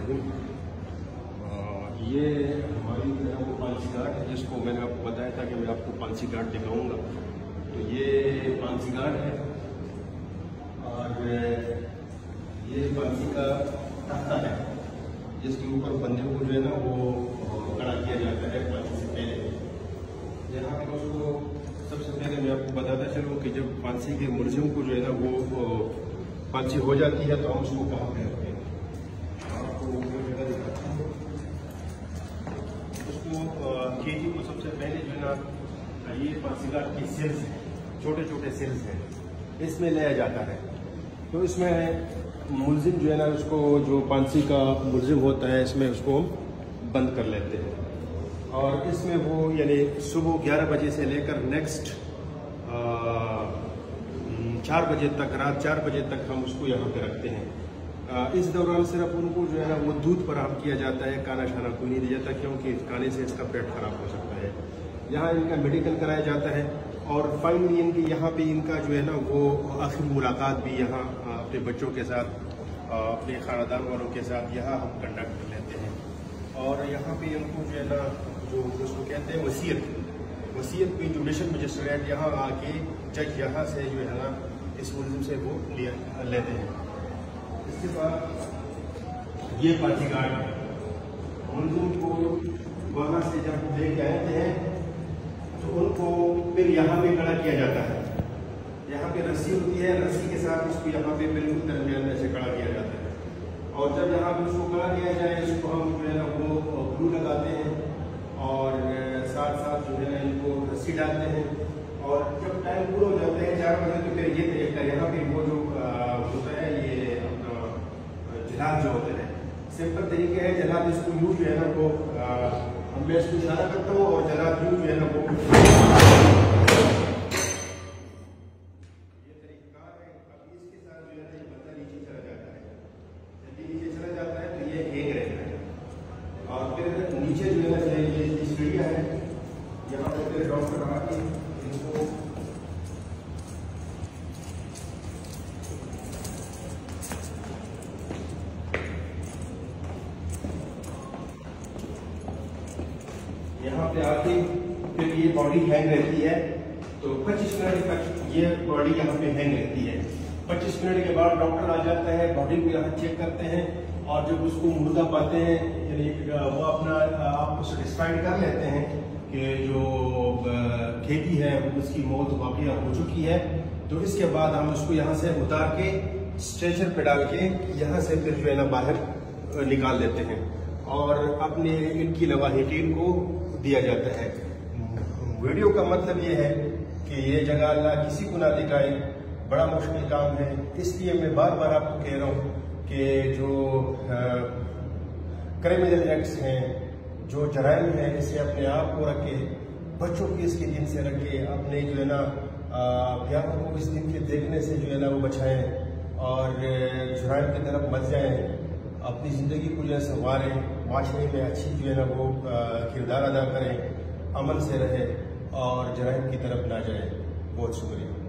ये हमारी जो है वो पांसी घाट है, जिसको मैंने आपको बताया था कि मैं आपको पांसी घाट दिखाऊंगा। तो ये पांसी घाट है और ये पांसी का तख्ता है जिसके ऊपर बंदे को जो है ना वो खड़ा किया जाता है पांसी से पहले। यहाँ पर उसको सबसे पहले मैं आपको बताता चलूँ कि जब फांसी के मुलजिम को जो है ना वो फांसी हो जाती है तो हम उसको कहाँ पे रखते हैं, आपको वो जगह दिखाता हूँ। उसको केजी को सबसे पहले जो है ना ये फांसी घाट की सेल्स हैं, छोटे छोटे सेल्स हैं, इसमें लाया जाता है। तो इसमें मुलजिम जो है ना उसको जो फांसी का मुलजिम होता है इसमें उसको बंद कर लेते हैं और इसमें वो यानी सुबह 11 बजे से लेकर नेक्स्ट 4 बजे तक, रात 4 बजे तक हम उसको यहाँ पे रखते हैं। इस दौरान सिर्फ उनको जो है ना वो दूध फराहम किया जाता है, खाना शाना कोई नहीं दिया जाता क्योंकि खाने से इसका पेट खराब हो सकता है। यहाँ इनका मेडिकल कराया जाता है और फाइनली इनकी यहाँ पे इनका जो है ना वो आखिरी मुलाकात भी यहाँ अपने बच्चों के साथ, अपने खानदान वालों के साथ यहाँ हम कंडक्ट कर लेते हैं। और यहाँ पे इनको जो है ना जो उसको कहते हैं वसीयत की जो मिशन मजिस्ट्रेट यहाँ आके जज यहाँ से जो है ना इस मुलजिम से वो लेते हैं। इसके बाद ये पांसी घाट मुलजिम को वहाँ से जब लेके आते हैं तो उनको फिर यहाँ पे खड़ा किया जाता है। यहाँ पे रस्सी होती है, रस्सी के साथ उसको यहाँ पे बिल्कुल दरमियान में से खड़ा किया जाता है और जब यहाँ पे उसको खड़ा किया जाए उसको हम जो है ना वो ग्लू लगाते हैं और साथ साथ जो है ना इनको रस्सी डालते हैं और जब टाइम पूरा हो जाता है 4 बजे तो फिर ये तरीका यहाँ पे वो जो होता है ये अपना जलाद जो होता है, सिंपल तरीके है। जलाद इसको यूँ जो है ना वो मैं इसको इशारा करता हूँ और जलाद यूँ जो है ना वो ये तरीका है। अभी इसके साथ जो है ना ये बंदा नीचे चला जाता है, जब नीचे चला जाता है तो ये हैंग रहता है और फिर नीचे जो है ना ये सीढ़ियाँ है, यहाँ पर फिर डॉक्टर आके इनको यहाँ पे आके फिर ये बॉडी हैंग रहती है तो 25 मिनट तक ये बॉडी यहाँ पे हैंग रहती है। 25 मिनट के बाद डॉक्टर आ जाता है, बॉडी को यहाँ चेक करते हैं और जब उसको मुर्दा पाते हैं यानी वो अपना आपको सेटिस्फाइड कर लेते हैं कि जो खेती है उसकी मौत वाक़या हो चुकी है, तो इसके बाद हम उसको यहाँ से उतार के स्ट्रेचर पे डाल के यहाँ से फिर जो है ना बाहर निकाल देते हैं और अपने इनकी लवाहिटीन को दिया जाता है। वीडियो का मतलब ये है कि ये जगह अल्लाह किसी को ना दिखाए, बड़ा मुश्किल काम है। इसलिए मैं बार बार आपको कह रहा हूँ कि जो क्रिमिनल एक्ट्स हैं, जो जराइम है, इसे अपने आप को रखे, बच्चों की इसके दिन से रखे, अपने जो है ना अभियानों को इस दिन के देखने से जो है ना वो बचाएं और जराइम की तरफ मत जाएं, अपनी ज़िंदगी को जो है संवारें, माशरे में अच्छी जो है ना वो किरदार अदा करें, अमन से रहें और जराइम की तरफ ना जाएं। बहुत शुक्रिया।